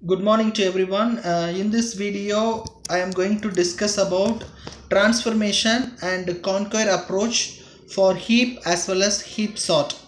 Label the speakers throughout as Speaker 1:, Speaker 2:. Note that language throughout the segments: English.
Speaker 1: Good morning to everyone. In this video, I am going to discuss about transformation and conquer approach for heap as well as heap sort.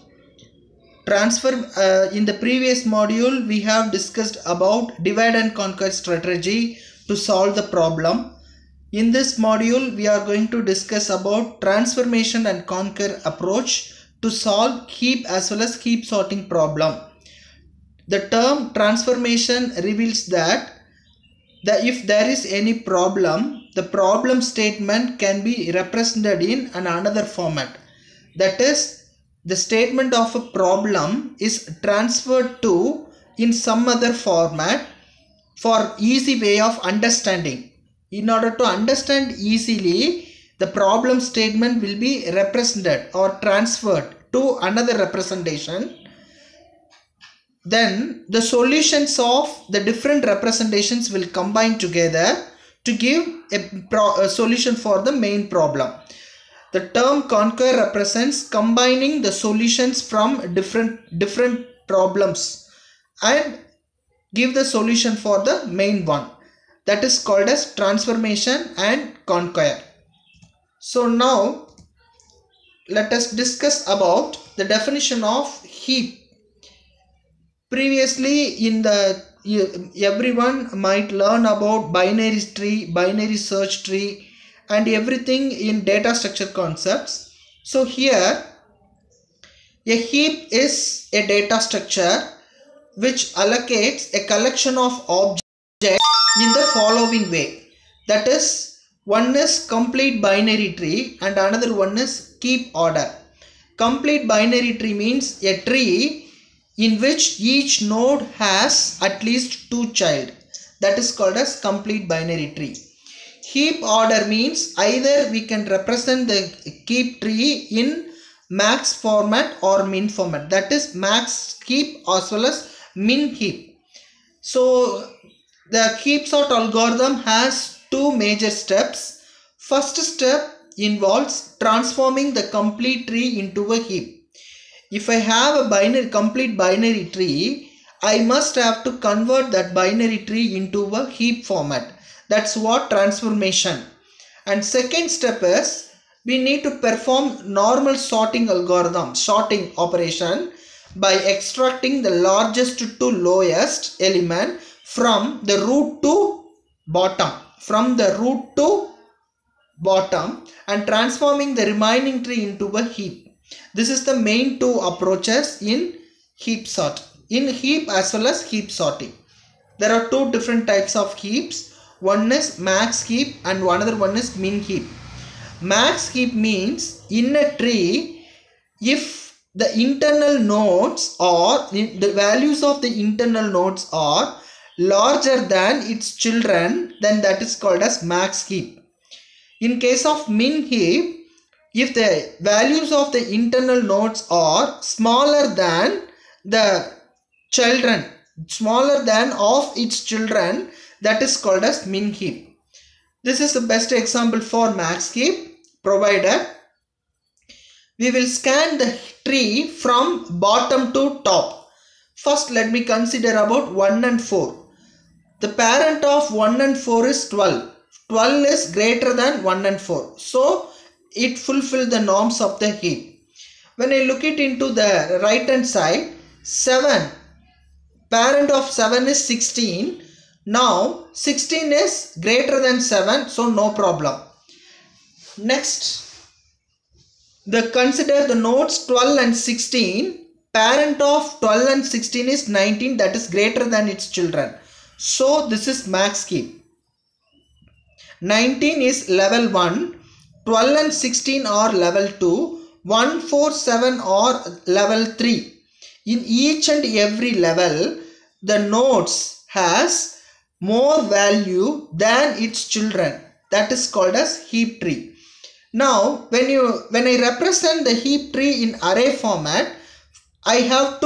Speaker 1: In the previous module, we have discussed about divide and conquer strategy to solve the problem. In this module, we are going to discuss about transformation and conquer approach to solve heap as well as heap sorting problem. The term transformation reveals that if there is any problem, the problem statement can be represented in another format. That is, the statement of a problem is transferred to in some other format for easy way of understanding. In order to understand easily, the problem statement will be represented or transferred to another representation. Then the solutions of the different representations will combine together to give a solution for the main problem. The term conquer represents combining the solutions from different problems and give the solution for the main one. That is called as transformation and conquer. So now let us discuss about the definition of heap. Previously everyone might learn about binary tree, binary search tree and everything in data structure concepts. So here a heap is a data structure which allocates a collection of objects in the following way. That is, one is complete binary tree and another one is heap order. Complete binary tree means a tree in which each node has at least two child. That is called as complete binary tree. Heap order means either we can represent the heap tree in max format or min format. That is max heap as well as min heap. So the heap sort algorithm has two major steps. First step involves transforming the complete tree into a heap. If I have a complete binary tree, I must have to convert that binary tree into a heap format. That's what transformation. And second step is we need to perform normal sorting algorithm, sorting operation by extracting the largest to lowest element from the root to bottom. And transforming the remaining tree into a heap. This is the main two approaches in heap sort. In heap as well as heap sorting. There are two different types of heaps. One is max heap and another one is min heap. Max heap means in a tree, if the internal nodes or the values of the internal nodes are larger than its children, then that is called as max heap. In case of min heap, if the values of the internal nodes are smaller than the children, smaller than of its children, that is called as min heap. This is the best example for max heap, provided we will scan the tree from bottom to top. First let me consider about 1 and 4. The parent of 1 and 4 is 12. 12 is greater than 1 and 4. So it fulfills the norms of the heap. When I look it into the right hand side, 7, parent of 7 is 16. Now 16 is greater than 7, so no problem. Next, consider the nodes 12 and 16. Parent of 12 and 16 is 19, that is greater than its children. So this is max heap. 19 is level 1. 12 and 16 are level 2, 1, 4, 7 are level 3. In each and every level, the nodes has more value than its children. That is called as heap tree. Now, when I represent the heap tree in array format, I have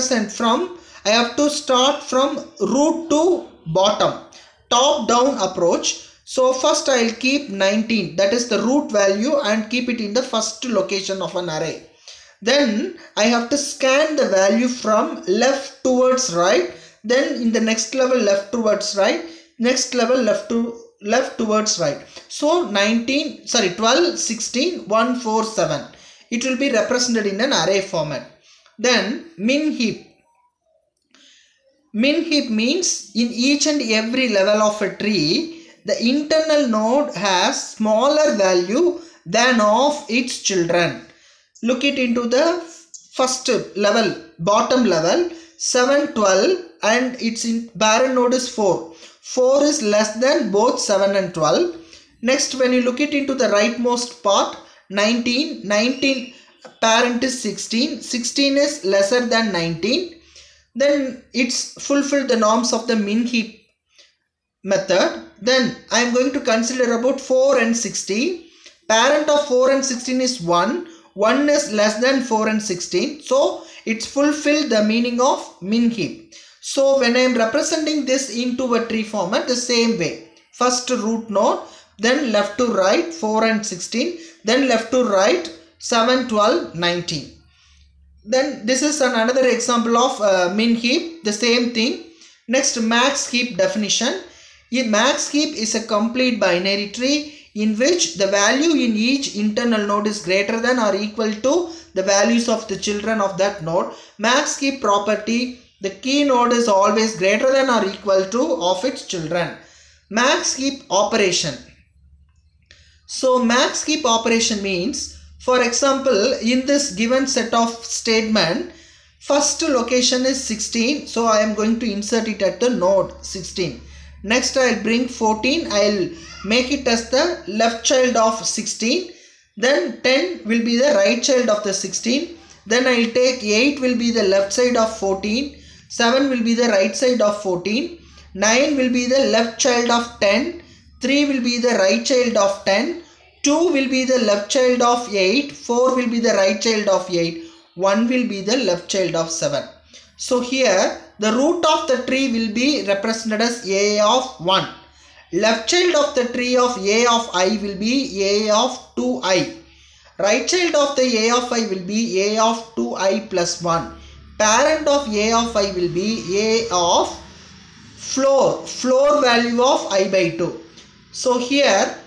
Speaker 1: to start from root to bottom, top down approach. So first I will keep 19, that is the root value, and keep it in the first location of an array. Then I have to scan the value from left towards right. then in the next level left towards right, next level left towards right. So 12, 16, 1, 4, 7. It will be represented in an array format. Then min heap. Min heap means in each and every level of a tree, the internal node has smaller value than of its children. Look it into the first level, bottom level, 7, 12, and its parent node is 4. 4 is less than both 7 and 12. Next, when you look it into the rightmost part, 19, parent is 16, 16 is lesser than 19. Then it's fulfilled the norms of the min heap method. Then I am going to consider about 4 and 16. Parent of 4 and 16 is 1. 1 is less than 4 and 16. So it's fulfilled the meaning of min heap. So when I am representing this into a tree format, the same way. First root node, then left to right 4 and 16, then left to right 7, 12, 19. Then this is another example of min heap, the same thing. Next, max heap definition. A max heap is a complete binary tree in which the value in each internal node is greater than or equal to the values of the children of that node. Max heap property, the key node is always greater than or equal to of its children. Max heap operation. So max heap operation means, for example, in this given set of statement, first location is 16. So I am going to insert it at the node 16. Next I will bring 14. I will make it as the left child of 16. Then 10 will be the right child of the 16. Then I will take 8 will be the left side of 14. 7 will be the right side of 14. 9 will be the left child of 10. 3 will be the right child of 10. 2 will be the left child of 8. 4 will be the right child of 8. 1 will be the left child of 7. So here the root of the tree will be represented as a of 1. Left child of the tree of a of I will be a of 2i. Right child of the a of I will be a of 2i plus 1. Parent of a of I will be a of floor value of I by 2. So here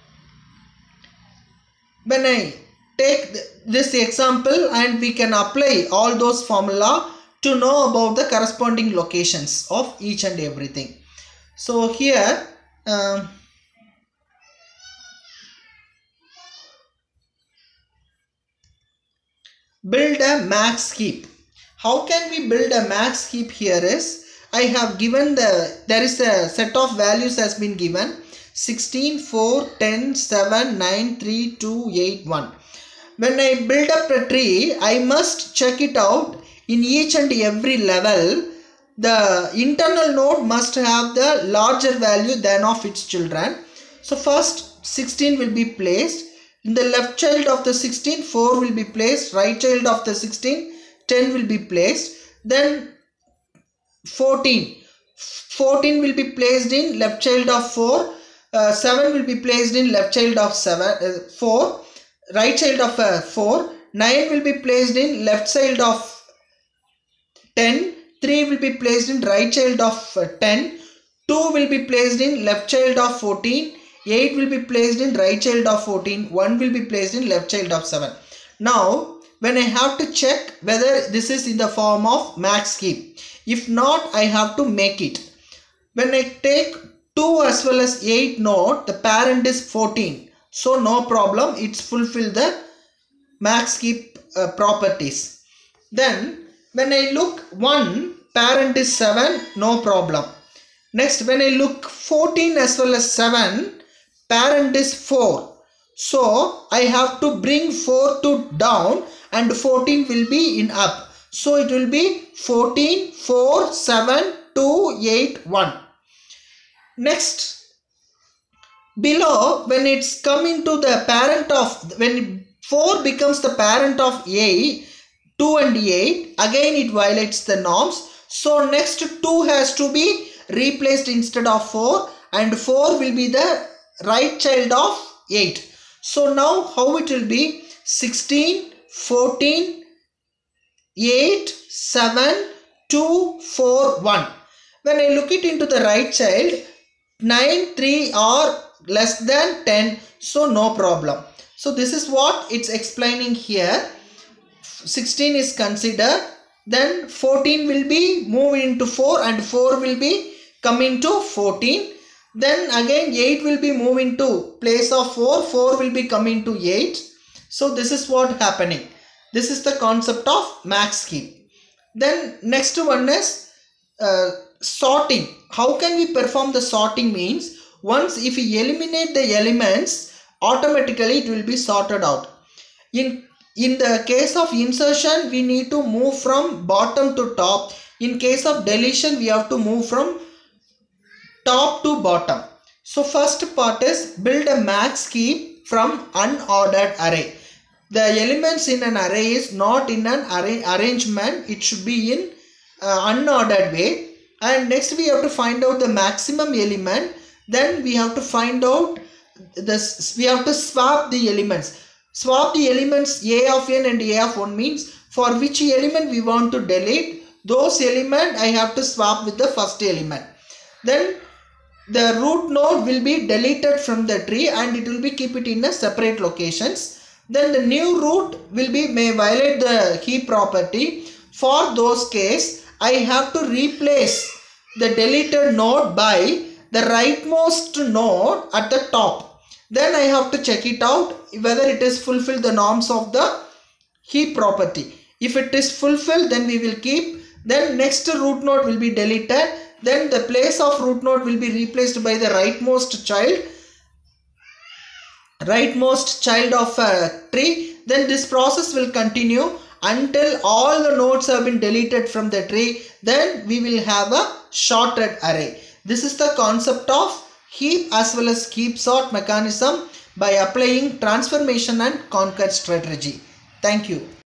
Speaker 1: when I take this example and we can apply all those formula to know about the corresponding locations of each and everything. So here build a max heap. How can we build a max heap here is, I have given there is a set of values has been given 16, 4, 10, 7, 9, 3, 2, 8, 1. When I build up a tree, I must check it out in each and every level. The internal node must have the larger value than of its children. So first 16 will be placed. In the left child of the 16, 4 will be placed. Right child of the 16, 10 will be placed. Then 14 will be placed in left child of 4. 7 will be placed in left child of 4. Right child of 4. 9 will be placed in left child of 10. 3 will be placed in right child of 10. 2 will be placed in left child of 14. 8 will be placed in right child of 14. 1 will be placed in left child of 7. Now, when I have to check whether this is in the form of max heap. If not, I have to make it. When I take 2 as well as 8 node, the parent is 14. So, no problem. It's fulfill the max heap properties. Then, when I look 1, parent is 7, no problem. Next, when I look 14 as well as 7, parent is 4. So, I have to bring 4 to down and 14 will be in up. So, it will be 14, 4, 7, 2, 8, 1. Next, below, when it's coming to the parent of, when 4 becomes the parent of A, 2 and 8, again it violates the norms. So next 2 has to be replaced instead of 4 and 4 will be the right child of 8. So now how it will be? 16, 14, 8, 7, 2, 4, 1. When I look it into the right child, 9, 3 are less than 10, so no problem. So this is what it's explaining here. 16 is considered, then 14 will be moved into 4 and 4 will be coming to 14. Then again 8 will be moved into place of 4, 4 will be coming to 8. So this is what happening. This is the concept of max heap. Then next one is sorting. How can we perform the sorting means, once if we eliminate the elements, automatically it will be sorted out. In the case of insertion, we need to move from bottom to top. In case of deletion, we have to move from top to bottom. So first part is build a max heap from unordered array. The elements in an array is not in an arrangement, it should be in unordered way. And next we have to find out the maximum element. Then we have to find out this, we have to swap the elements. Swap the elements a of n and a of 1 means for which element we want to delete, those element I have to swap with the first element. Then the root node will be deleted from the tree and it will be keep it in a separate locations. Then the new root will be may violate the heap property. For those case, I have to replace the deleted node by the rightmost node at the top. Then I have to check it out whether it is fulfilled the norms of the heap property. If it is fulfilled, then we will keep. Then next root node will be deleted. Then the place of root node will be replaced by the rightmost child of a tree. Then this process will continue until all the nodes have been deleted from the tree. Then we will have a sorted array. This is the concept of heap as well as heap sort mechanism by applying transformation and concat strategy. Thank you.